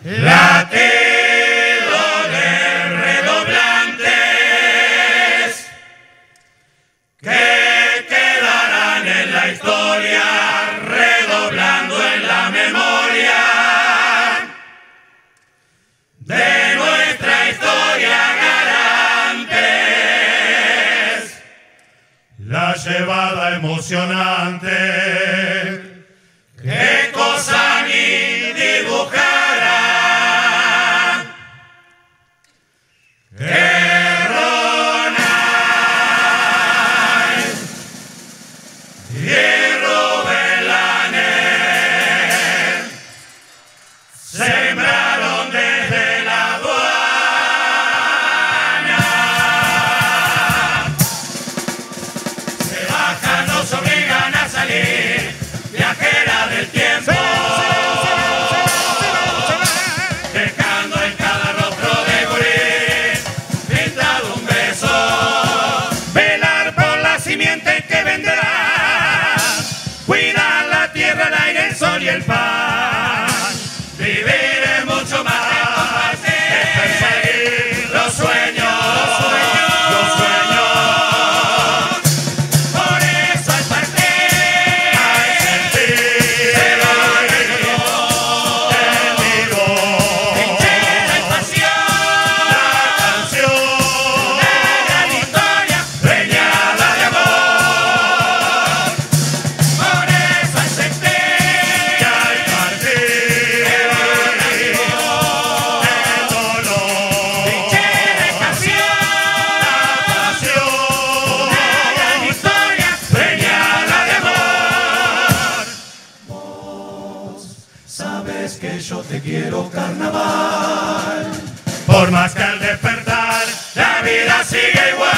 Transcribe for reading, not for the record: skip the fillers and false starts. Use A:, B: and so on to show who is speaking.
A: Latido de redoblantes que quedarán en la historia, redoblando en la memoria de nuestra historia garantes. La llevada emocionante que cosa ni dibujarán. Ronald y Rubelanes sembraron desde la aduana. Se bajan, nos obligan a salir, viajera del tiempo. Dejando en cada rostro de gurí pintado un beso. Velar por la simiente que vendrá, cuidar la tierra, el aire, el sol y el pan. Vivir es mucho más, es perseguir los sueños, los sueños. Por eso al partir, hay sentir el vivo, trinchera y pasión, la canción, una gran historia preñada de amor. Por eso al sentir que hay partir el dolor, trinchera y canción, la pasión, una gran historia preñada de amor. Vos sabes que yo te quiero, carnaval, por más que al despertar la vida sigue igual.